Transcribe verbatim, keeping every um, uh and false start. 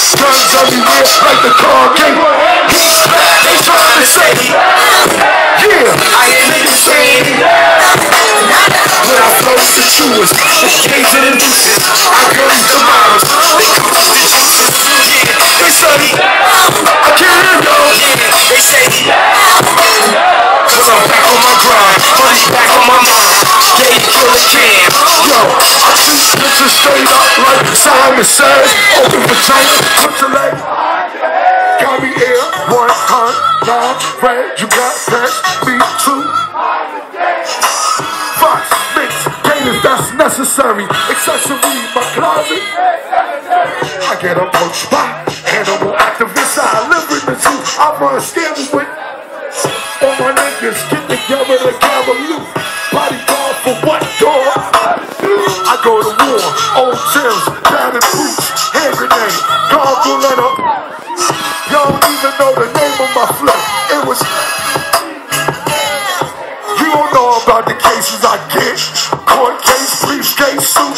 Guns everywhere like the car gate. He's back, they trying to say, yeah, I ain't niggas saying it. When I flow the truest, K's and the deuces, I guns the models, they coach the juices. Yeah, they say, I can't hear y'all. Yeah, they say, cause I'm back on my grind, money back on my mind. Yeah, kill a can. Yo, I treat bitches straight up like Simon says. Open vagina, put your leg. Got me air, one hunt, nine, red, you got that, me too. Fox, mix, painters, that's necessary. Accessory, my closet. I get approached by animal activists. I live in the zoo, I run scammers with. All my niggas get together to gather loot. Bodyguard for what, dog? I go to war, old Tim's, battered boots, hand grenade, gargle and a. Y'all don't even know the name of my flow. It was. You don't know about the cases I get. Court case, briefcase, suit